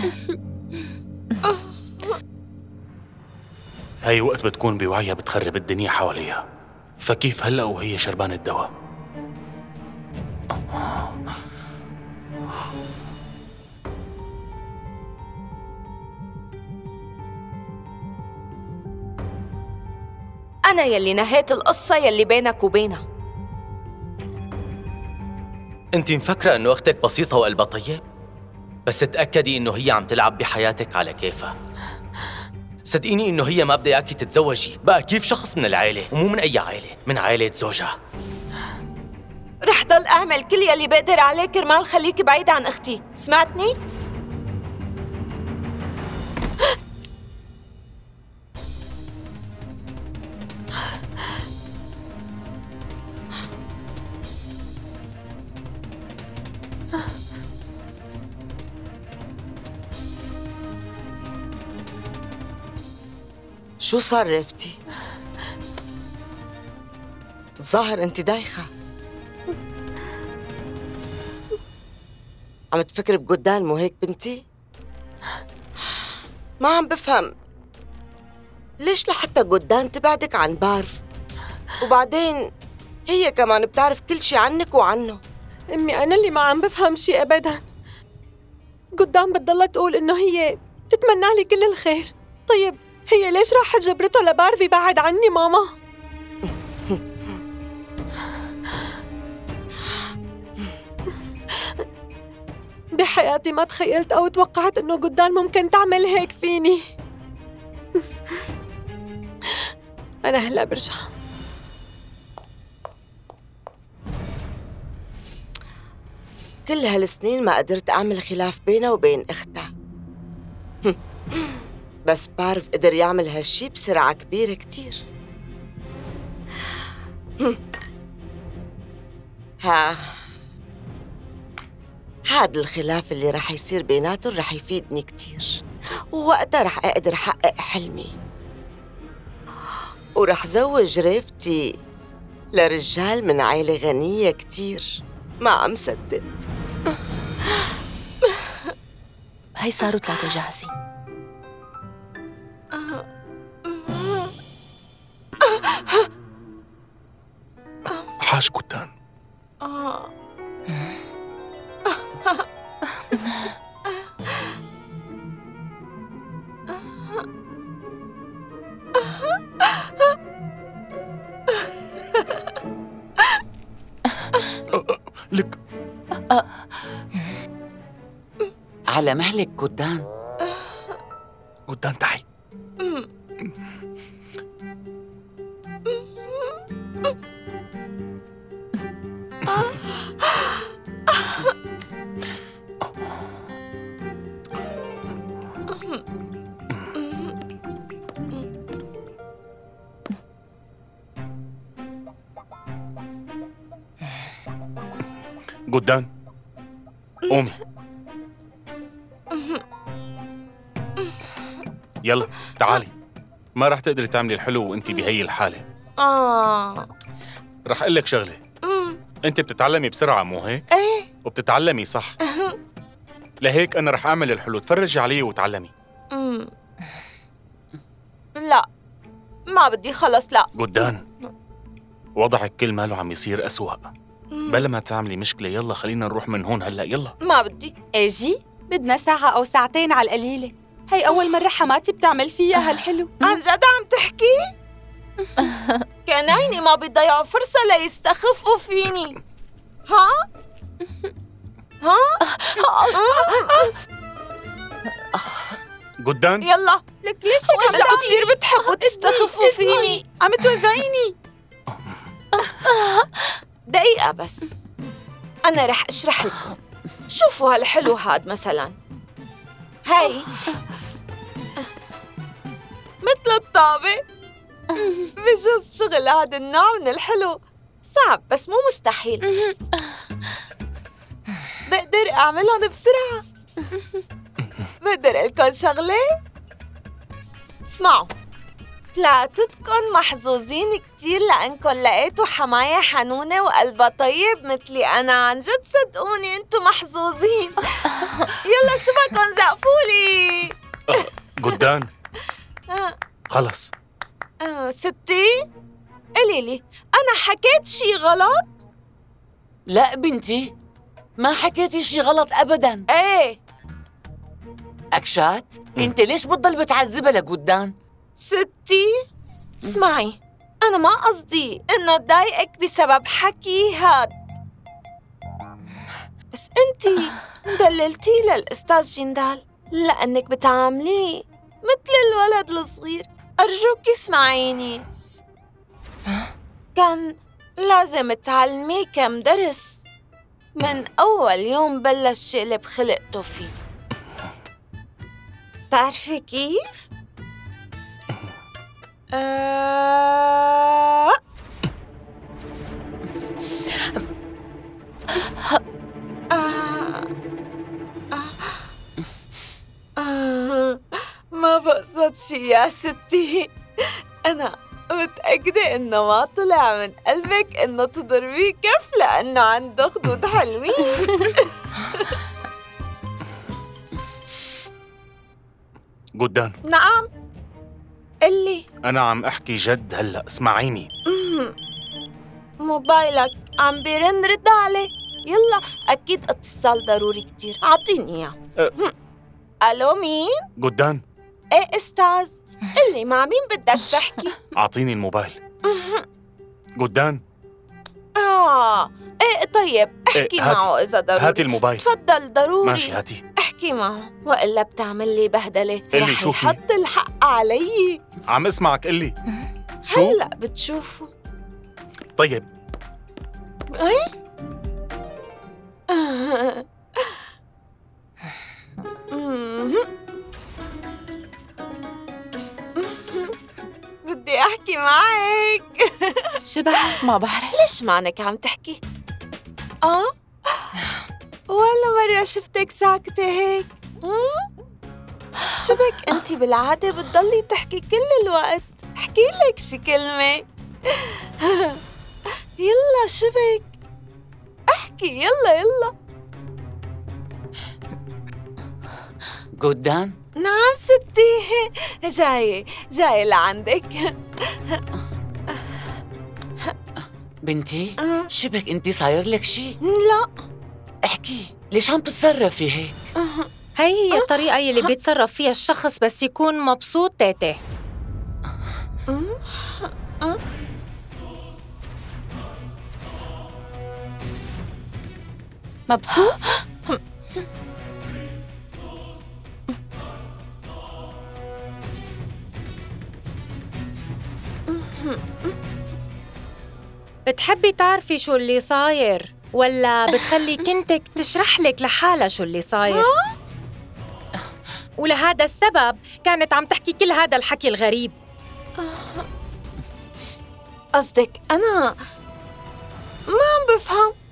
هاي وقت بتكون بوعيها بتخرب الدنيا حواليها، فكيف هلأ وهي شربانة الدواء؟ أنا يلي نهيت القصة يلي بينك وبينها. انت مفكرة انه اختك بسيطة وقلبها طيب؟ بس تأكدي انه هي عم تلعب بحياتك على كيفها. صدقيني انه هي ما بدها اياكي تتزوجي، بقى كيف شخص من العائلة، ومو من اي عائلة، من عائلة زوجها. رح ضل أعمل كل يلي بقدر عليه كرمال خليكي بعيدة عن أختي، سمعتني؟ شو صار رفتي؟ ظاهر انت دايخة. عم تفكري بجدان مو هيك بنتي؟ ما عم بفهم ليش لحتى جدان تبعدك عن بارف، وبعدين هي كمان بتعرف كل شي عنك وعنه. أمي أنا اللي ما عم بفهم شي أبداً. قدام بتضلها تقول إنه هي تتمنى لي كل الخير. طيب هي ليش راحت جبرته لبارفي بعد عني ماما؟ بحياتي ما تخيلت أو توقعت إنه قدام ممكن تعمل هيك فيني. أنا هلأ برجع. كل هالسنين ما قدرت أعمل خلاف بينها وبين أختها. بس بارف قدر يعمل هالشي بسرعة كبيرة كتير. هاد الخلاف اللي رح يصير بيناتهم رح يفيدني كتير، ووقتها رح أقدر أحقق حلمي، ورح زوج ريفتي لرجال من عائلة غنية كتير. ما عم صدق. هاي صاروا 3 جاهزين. حاج قدان. لك على مهلك قدان. قدان تعي. قدان قومي. يلا تعالي، ما رح تقدري تعملي الحلو وانتي بهي الحالة. رح اقول لك شغلة. انت بتتعلمي بسرعة مو هيك؟ ايه وبتتعلمي صح. لهيك انا رح اعمل الحلو، تفرجي علي وتعلمي. لا ما بدي، خلص لا. قدان وضعك كل ماله عم يصير أسوأ. بلا ما تعملي مشكلة، يلا خلينا نروح من هون هلا. يلا. ما بدي. اجي بدنا ساعة أو ساعتين على القليلة. هي أول مرة حماتي بتعمل فيها هالحلو. عن جد عم تحكي؟ كنايني ما بيضيعوا فرصة ليستخفوا فيني. ها؟ قدان يلا لك ليش انتوا كثير بتحبوا تستخفوا فيني؟ عم توجعيني. دقيقة بس، أنا رح أشرح لكم. شوفوا هالحلو هاد مثلاً، هاي مثل الطابة. بجوز شغل هذا النوع من الحلو صعب بس مو مستحيل. بقدر أعملهم بسرعة. بقدر أقول شغلة؟ اسمعوا، 3 محظوظين كتير لأنكن لقيتوا حماية حنونة وقلبها طيب مثلي أنا. عن جد صدقوني انتوا محظوظين. يلا شو بدكن زقفولي؟ جدان خلص. ستي قولي لي أنا حكيت شي غلط؟ لا بنتي، ما حكيتي شي غلط أبداً. إيه أكشات، انت ليش بتضل بتعذبها لقدام؟ ستي اسمعي، أنا ما قصدي إنه ضايقك بسبب حكي هاد، بس أنتي دللتي للأستاذ جندال لأنك بتعامليه مثل الولد الصغير. أرجوك اسمعيني، كان لازم تعلميه كم درس من أول يوم بلش يقلب خلقته فيه. تعرفي كيف؟ ما بقصد شي يا ستي، أنا متأكدة إنه ما طلع من قلبك إنه تضربيه كف لأنه عنده خدود حلوين. جدان نعم قلي. أنا عم أحكي جد هلأ، اسمعيني. موبايلك عم بيرن، رد عليه يلا، أكيد اتصال ضروري كتير، أعطيني إياه. ألو مين؟ جدان إيه أستاذ، قلي مع مين بدك تحكي؟ أعطيني الموبايل. جدان إيه طيب احكي معه إذا ضروري. هاتي الموبايل. تفضل ضروري. ماشي هاتي. احكي معه وإلا بتعمل لي بهدلة. قلي رح شوفي. يحط الحق علي. عم اسمعك، قلي شو؟ هلأ بتشوفوا. طيب ايه؟ بدي احكي معك. شبه ما بعرف ليش معنك عم تحكي؟ ولا مرة شفتك ساكتة هيك. شبك انتي بالعادة بتضلي تحكي كل الوقت. احكي لك شي كلمة. يلا شبك احكي، يلا. قدام؟ نعم ستي، جاية لعندك. بنتي شبك انت صاير لك شي؟ لا احكي، ليش عم تتصرفي هيك؟ هي هي الطريقة اللي بيتصرف فيها الشخص بس يكون مبسوط تاتا. مبسوط؟ بتحبي تعرفي شو اللي صاير ولا بتخلي كنتك تشرح لك لحالها شو اللي صاير؟ ولهذا السبب كانت عم تحكي كل هذا الحكي الغريب. قصدك أنا ما عم بفهم.